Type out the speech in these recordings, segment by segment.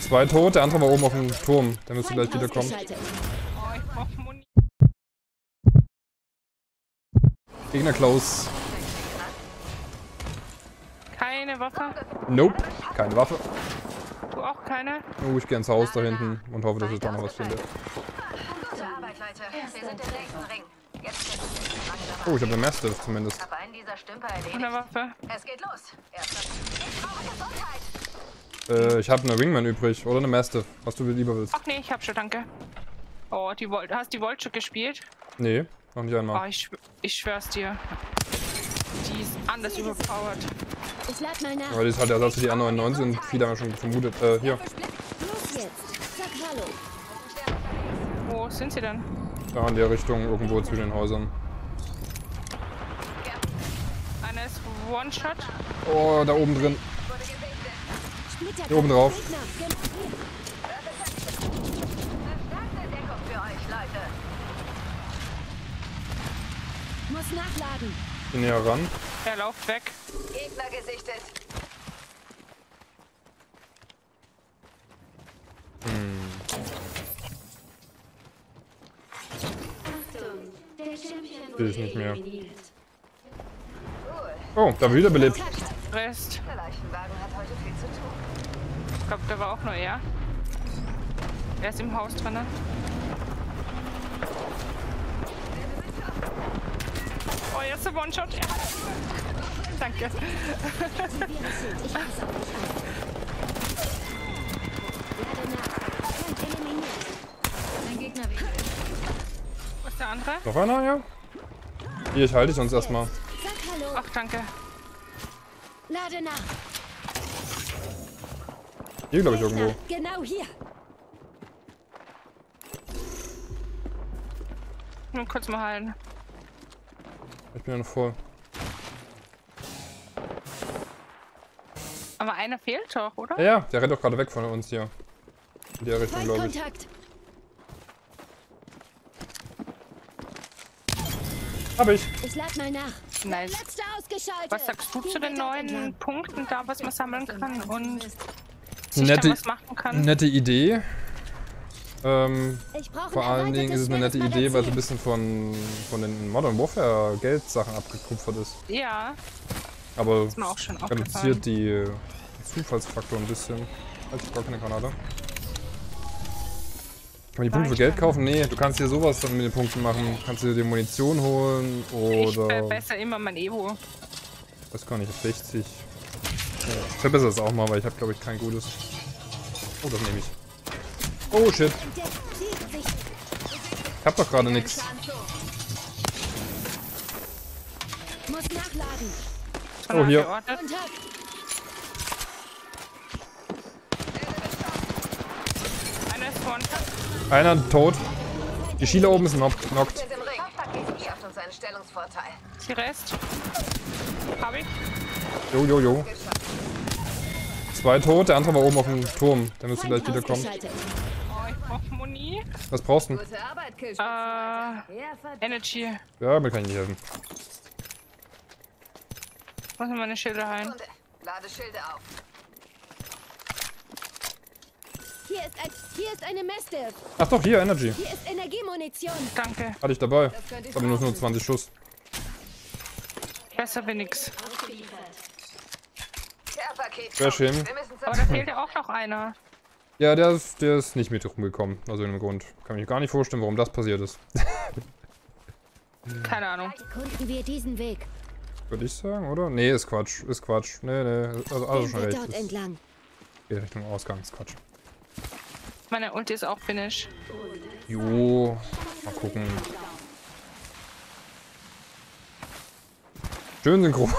2 tot, der andere war oben auf dem Turm. Der müsste gleich wiederkommen. Oh, ich brauch Muni. Gegner close. Keine Waffe. Nope, keine Waffe. Du auch keine? Oh, ich gehe ins Haus da hinten und hoffe, dass ich da noch was finde. Gute Arbeit, Leute. Wir sind im nächsten Ring. Jetzt geht's langsam. Oh, ich habe eine Mastiff zumindest. Aber einen dieser Stümper Und erledigt. eine Waffe. Es geht los. Erster. Ich brauche Gesundheit. Ich habe eine Wingman übrig oder eine Mastiff, was du lieber willst. Ach nee, ich hab schon, danke. Oh, hast die Volt schon gespielt? Nee, noch nicht Oh, einmal. ich schwör's dir. Die ist anders überpowered. Ich lad mal nach. Aber die ist halt Ersatz für die A99 und viele haben schon vermutet. Hier, Los jetzt. Sag Hallo. Wo sind sie denn? da in der Richtung, irgendwo zwischen den Häusern. Einer ist One-Shot. Oh, da oben drin. Splitter. Hier oben drauf. Gegner. Verstärkte Deckung für euch, Leute. Muss nachladen. Ich bin näher ran. Er lauft weg. Gegner gesichtet. Will ich nicht mehr. Cool. Oh, da wieder belebt. Rest. Der Leichenwagen hat heute viel zu tun. Ich glaube, da war auch nur er. Er ist im Haus drin. Oh, jetzt der One-Shot. Ja. Danke. Ich passe auf dich auf. Lade nach. Feind eliminiert. Ein Gegner weniger. Wo ist der andere? Noch einer, ja? Hier, ich halte dich sonst erstmal. Sag Hallo. Ach, danke. Lade nach. Hier, glaube ich, irgendwo. Genau hier. Nur kurz mal heilen. Ich bin ja noch voll. Aber einer fehlt doch, oder? Ja, ja, der rennt doch gerade weg von uns hier. In der Richtung, glaube ich. Feindkontakt. Hab ich. Ich lad mal nach. Nice. Letzte ausgeschaltet. Was sagst du zu den neuen Punkten da, was man sammeln kann und sich Nette, da was machen kann? nette Idee. Ich brauche Vor allen Dingen ist es eine nette Idee, weil so ein bisschen von den Modern Warfare Geldsachen abgekupfert ist. Ja, Aber ist mir auch schon reduziert aufgefallen. die Zufallsfaktor ein bisschen. Halt, ich brauche keine Granate. Kann man die Punkte für Geld kaufen? Nee, du kannst dir sowas dann mit den Punkten machen. Kannst dir Munition holen Ich oder... verbessere immer mein Evo. Das kann ich auf 60. Ja, ich verbessere es auch mal, weil ich habe glaube ich kein gutes. Oh, das nehme ich. Oh shit, Entdeckt. Sieht sich. ich hab doch gerade nichts. Muss nachladen. Oh, hier. Geordnet. Kontakt. Einer ist One-Shot. Einer tot. Die Schiele oben ist knockt. Wir sind im Ring. Hauptpaket schafft uns einen Stellungsvorteil. Die Rest. Hab ich. Jo, jo, jo. 2 tot, der andere war oben auf dem Turm. Der müsste gleich wiederkommen. Ausgeschaltet. Oh, ich brauch Muni. Was brauchst du? Gute Arbeit, Kill. Äh, Ja, verdammt. Energy. Ja, mir kann ich nicht helfen. Ich muss mir meine Schilder heilen. Lade Schilde auf. Hier ist eine Mastiff. Ach doch, hier, Energy. Hier ist Energiemunition. Danke. Hatte ich dabei. könnte ich Aber nur 20 Schuss. Besser wie nix. Care-Paket. Sehr schön. Wir müssen Aber da fehlt ja auch noch einer. Ja, der ist nicht mit rumgekommen. Aus irgendeinem Grund. Kann mich gar nicht vorstellen, warum das passiert ist. Keine Ahnung. Erkunden wir diesen Weg. Würde ich sagen, oder? Nee, ist Quatsch. Ist Quatsch. Nee, nee. Also Gehen schon wir recht. dort Ist entlang. geht Richtung Ausgang. Ist Quatsch. Meine Ulti ist auch finish. Jo. Mal gucken. Schön synchron.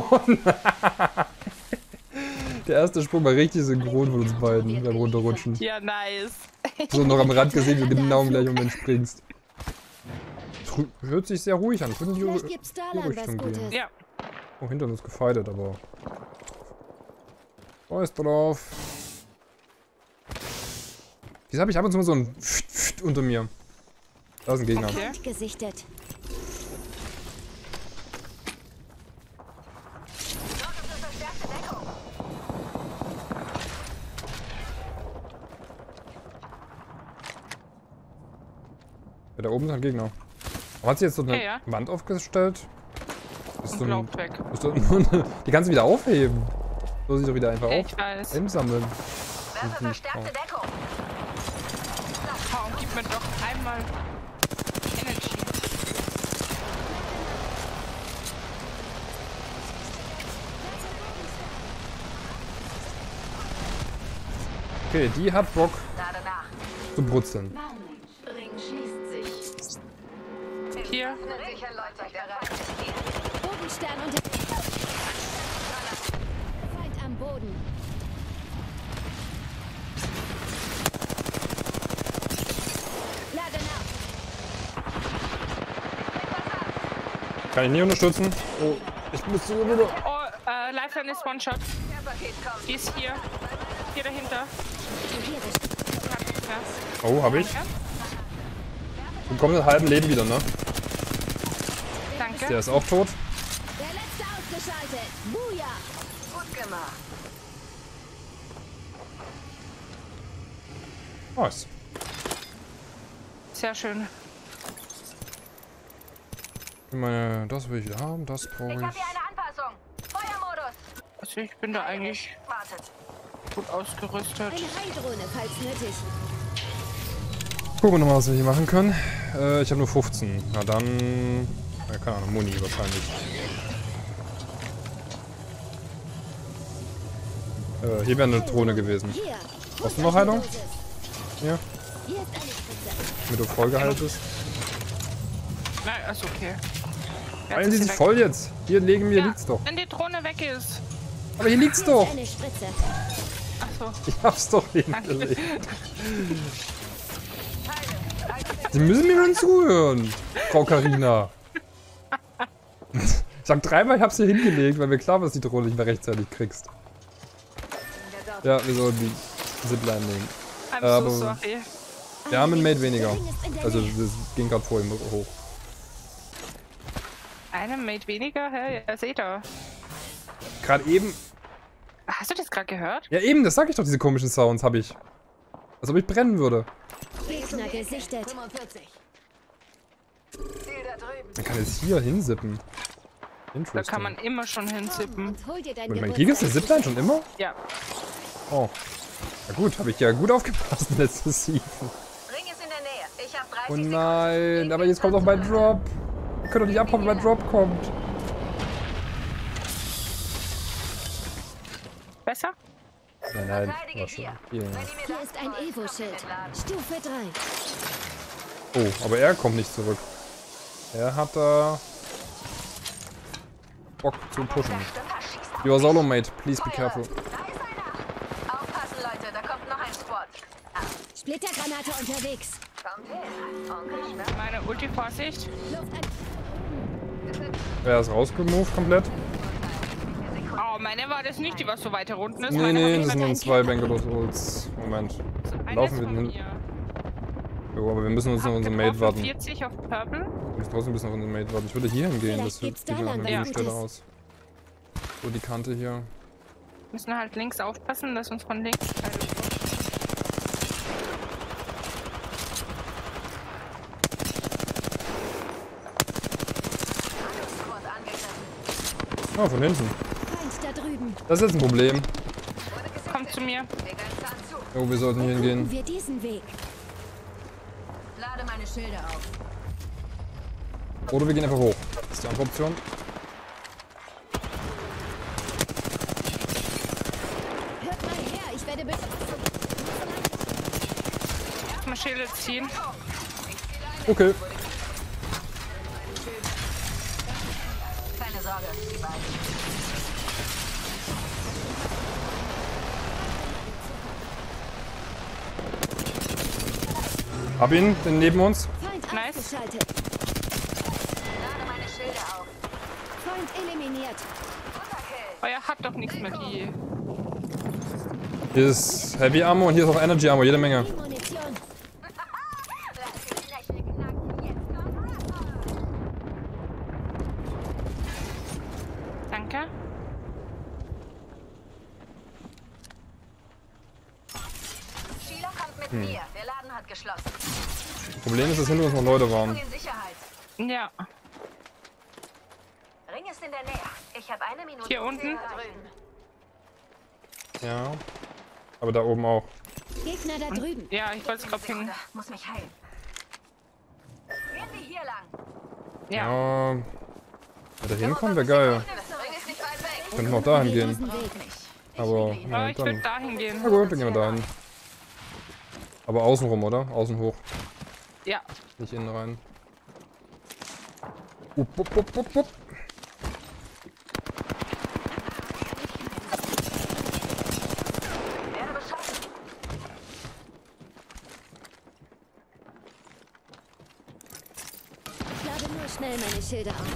Der erste Sprung war richtig synchron von uns beiden beim Runterrutschen. Ja, nice. So noch am Rand gesehen, wie du genau im gleichen Moment springst. Hört sich sehr ruhig an. Ich würde in Vielleicht die gibt's Starland was Richtung gehen. Gutes. Ja. Oh, hinter uns gefightet, aber... Weiß drauf. Wieso habe ich ab und zu mal so ein unter mir? Da ist ein Gegner. Okay. Feind gesichtet. Ja, da oben sind Gegner. Aber hat sie jetzt so eine Ja. Wand aufgestellt? Ist Und so ein, glaubt weg. ist so die kannst du wieder aufheben. So sieht doch wieder einfach auf. Ich weiß. Einsammeln. Werfe verstärkte Deckung. Komm, gib mir doch einmal Energy. Okay, die hat Bock Lade nach. zu brutzeln. Ring schließt sich. Hier. Sicher läuft euch bereit. Bodenstern unter... Feind am Boden. Lade nach. Kann ich nicht unterstützen? Oh, ich muss zu wieder. Oh, Lifeline ist One-Shot. Paket kommt. Die ist hier. Hier dahinter. Hier ist Ja. Oh, hab ich. Wir kommen mit halben Leben wieder, ne? Danke. Der ist auch tot. der letzte ausgeschaltet. Buja. Gut gemacht. Nice. Sehr schön. Ich meine, das will ich wieder haben, das brauche Ich ich. habe hier eine Anpassung. Feuermodus. Also ich bin da eigentlich Wartet. gut ausgerüstet. Eine Heildrohne, falls nötig. Gucken wir nochmal, was wir hier machen können. Ich habe nur 15. Na dann... Ja, keine Ahnung, Muni wahrscheinlich. Hier wäre eine Drohne gewesen. Hier. Brauchst du noch Heilung? Ja, Hier ist eine Spritze. damit du vollgeheilt bist. Nein, ist okay. Heilen Sie sich voll jetzt. Hier liegen mir liegt's doch. Wenn die Drohne weg ist. Aber hier liegt's Hier doch. ist eine Spritze. Achso. Ich hab's doch hingelegt. Sie müssen mir nun zuhören, Frau Carina. Ich sag dreimal, ich hab's hier hingelegt, weil mir klar war, dass die Drohne nicht mehr rechtzeitig kriegst. Ja, wir sollen die Zipline nehmen. I'm Aber- so sorry. Wir haben einen Mate weniger. Der Ring ist in der Also, Nähe. das ging gerade vor ihm hoch. Einem Mate weniger? Hä? Ja, seht ihr. Gerade eben. Hast du das gerade gehört? Ja, eben, das sag ich doch, diese komischen Sounds habe ich. Als ob ich brennen würde. Gegner gesichtet. 45. Ziel da drüben. Man kann jetzt hier hinsippen. Da Interesting. kann man immer schon hinzippen. Und hol dir dein Moment, hier gibt's eine Zipline schon immer? Ja. Oh. Na gut, habe ich ja gut aufgepasst letztes Season. Ring ist in der Nähe. Ich habe 30 Oh Sekunden. nein, aber jetzt kommt auch mein Drop. Wir können doch nicht abhauen, wenn mein Drop kommt. Besser? Nein, nein, Verteidige war schon. hier. Hier. Wenn ihr mir Hier das ist ein wollt, Evo-Schild. kommt den Laden. Stufe 3. Oh, aber er kommt nicht zurück. Er hat da Bock zu pushen. Schießt auf Your solo mate, please be Feuer. careful. Da ist einer. Aufpassen, Leute. Da kommt noch ein Squad. Splittergranate unterwegs. Kommt her. Onkel Schnapp. Meine Ulti, Vorsicht. Luft an. Er ist rausgemoved komplett. Oh, meine war das nicht, die was so weiter unten ist. Nee, Meine nee, hab ich das sind mit- nur zwei Bangalore-Ults. Moment. Eine Laufen ist wir von hin. mir. Jo, aber wir müssen uns noch Hab unsere Mate getroffen, warten. 40 auf Purple. Wir müssen trotzdem ein bisschen auf unsere Mate warten. Ich würde hier hingehen. Vielleicht Das gibt's sieht da nach einer lang guten was Stelle Gutes. aus. So, die Kante hier. Müssen halt links aufpassen, dass uns von links Pfeile kommen. Squad angegriffen. Ah, von hinten. Feind da drüben. Das ist jetzt ein Problem. Wurde gesichtet. Kommt zu mir. Wir grenzen an zu. Oh, wir sollten hier Gucken hingehen. wir diesen Weg. Lade meine Schilder auf. Oder wir gehen einfach hoch. Das ist die andere Option. Hört mal her, ich werde Mal Schilde ziehen. Okay. Keine Sorge, die beiden. Hab ihn, den neben uns. Feind Nice. ausgeschaltet. Lade meine Schilder auf. Feind eliminiert. Unterkill. Euer hat doch nichts mehr, die. Hier ist Heavy Ammo und hier ist auch Energy Ammo, jede Menge. Die Munition. Lass die Fläche knacken. Jetzt kommt Rapper. Danke. Sheila kommt mit Wir Laden hat geschlossen. Problem ist, dass hinter uns noch Leute waren. In Sicherheit. Ja. Ring ist in der Nähe. Ich habe eine Minute. Hier unten. Da drüben. Ja. Aber da oben auch. Gegner da drüben. Ja, ich wollte es gerade pingen. Sekunde. Muss mich heilen. Gehen wir hier lang. Ja. Ja. Ja, da hinkommen wäre geil. Ring ist nicht weit weg. Könnten auch dahin gehen. Diesen Weg. Aber, Aber ja, ich würde dann. dahin gehen. Na gut, dann gehen wir dahin. Aber außen rum, oder? Außen hoch. Ja. Nicht innen rein. Upp, upp, upp, upp, upp. Werde beschossen. Ich lade nur schnell meine Schilde auf.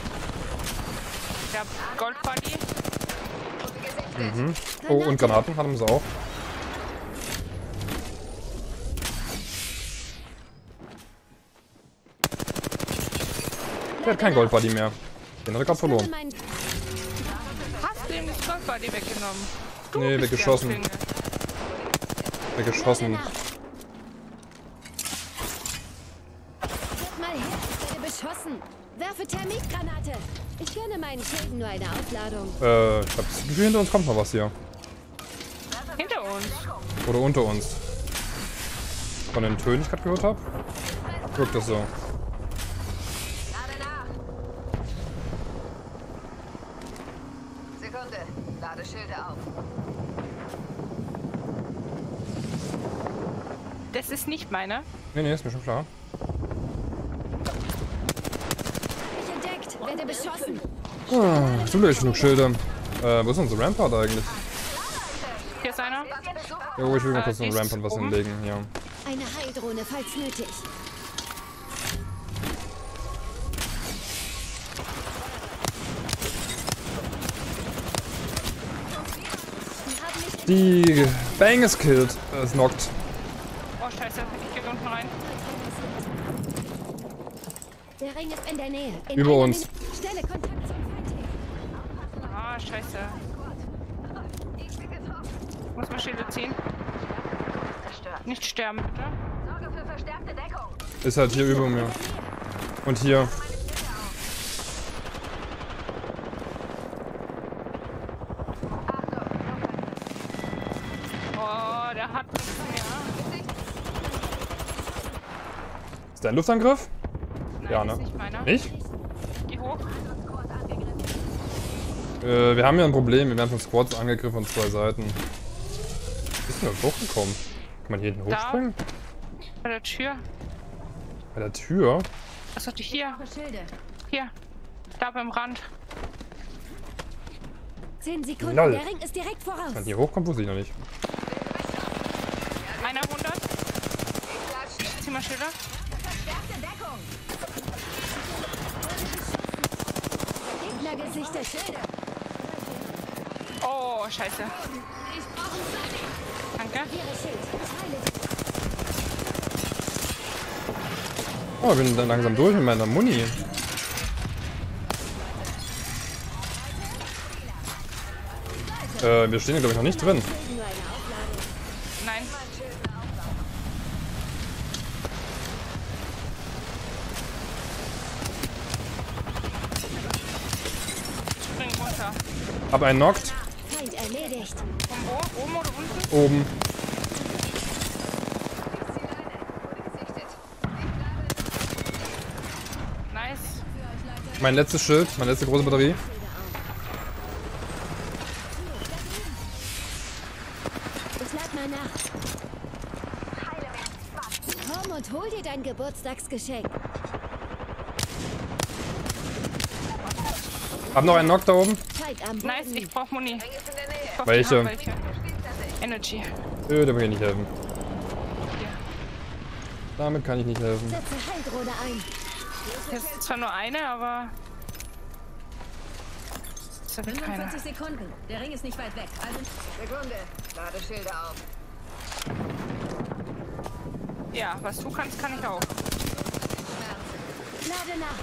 Der Goldbuddy. Mhm. Oh, und Granaten haben sie auch. Der hat kein Goldbuddy mehr. Den hat er gerade verloren. Mein Hast du ihm das Goldbuddy weggenommen? Du Nee, bist weggeschossen. der Klinge. Weggeschossen. Hört mal her, ich werde beschossen. Werfe Thermitgranate. Ich gönne meinen Schilden nur eine Aufladung. Ich hab das Gefühl, hinter uns kommt noch was hier. Hinter uns. Oder unter uns. Von den Tönen, die ich gerade gehört habe. Wirkt das so. Lade nach. Sekunde. Lade Schilde auf. Das ist nicht meine. Nee, ist mir schon klar. Ich entdeckt, werde beschossen. Ah, zum Glück genug Schilder. Wo ist unser Rampart eigentlich? Hier ist einer. Jo, ich will mal kurz einen dies Rampart was oben. hinlegen, ja. Eine Heildrohne, falls nötig. Die Bang ist killed. Ist knocked. Oh, scheiße. Ich gehe unten rein. Der Ring ist in der Nähe. In Über einer uns. Minute. Stelle Kontakt zum Feindherr. Ah, scheiße. Ich muss mal Schilde ziehen. Zerstört. Nicht sterben, bitte. Sorge für verstärkte Deckung. Ist halt hier über mir. Und hier. Oh, der hat nichts mehr. Ist dein Luftangriff? Nein, Ja, ist ne? nicht meiner. Nicht? Geh hoch. Wir haben ja ein Problem. Wir werden von Squads angegriffen von zwei Seiten. Wie ist denn da hochgekommen? Kann man hier hinten Da. hochspringen? Bei der Tür. Bei der Tür? Was hatte ich hier? Schilde. Hier. Da beim Rand. 10 Sekunden. Lol. Der Ring ist direkt voraus. Wenn man hier hochkommt, wusste ich noch nicht. Einer 100. Zieh mal Schilder. Verstärkte Deckung. Gegner gesichtet. Schilde. Oh, scheiße. Danke. Ihre Schild. Ich heile dich. Oh, ich bin dann langsam durch mit meiner Muni. Wir stehen hier, glaube ich, noch nicht drin. Schilden nur eine Aufladung. Nein. Spring runter. Hab einen knockt. Feind erledigt. Von wo? Oben oder unten? Oben. Nice. Mein letztes Schild, meine letzte große Batterie. Ich lad mal nach. Komm und hol dir dein Geburtstagsgeschenk. Hab noch einen Knock da oben. Zeit am Boden. Nice, ich brauch Muni. Ring ist in der Nähe. Ich hoffe, Welche? ihr habt welche. Energy. Da kann ich nicht helfen. Hier. Damit kann ich nicht helfen. Setze Heildrohne ein. Das ist zwar nur eine, aber... Das habe ich keine. 45 Sekunden. Der Ring ist nicht weit weg. Also Sekunde. Lade Schilde auf. Ja, was du kannst, kann ich auch. Lade nach.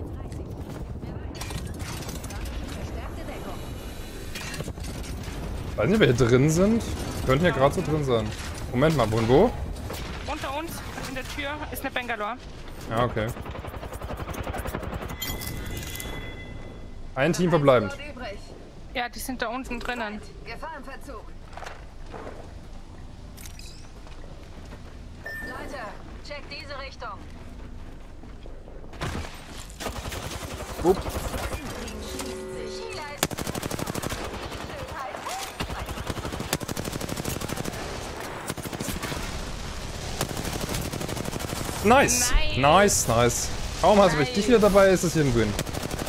Verstärkte Deckung. Weiß nicht, welche drin sind. Könnten ja gerade so drin sein. Moment mal, wo? Unter uns, in der Tür, ist eine Bangalore. Ja, okay. Ein Team verbleibend. Übrig. Ja, die sind da unten drinnen. Gefahrenverzug. Leute, checkt diese Richtung. Upp. Sheila ist... Nice. Nice. Nice. Kaum hast du Nice. dich wieder dabei, ist es hier ein Win.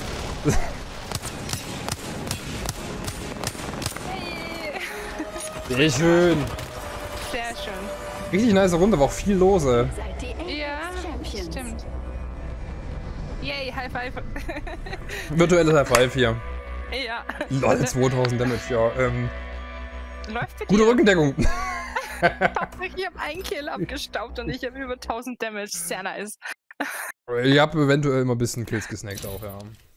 Sehr schön. Sehr schön. Richtig nice Runde, war auch viel lose. Seid die Ja, Champions. stimmt. Yay, High Five. Virtuelles High Five hier. Ja. Lol, 2000 Damage, ja. Läuft für Gute dir? Rückendeckung. Patrick, ich habe einen Kill abgestaubt und ich habe über 1000 Damage. Sehr nice. Ich hab eventuell immer ein bisschen Kills gesnackt auch, ja.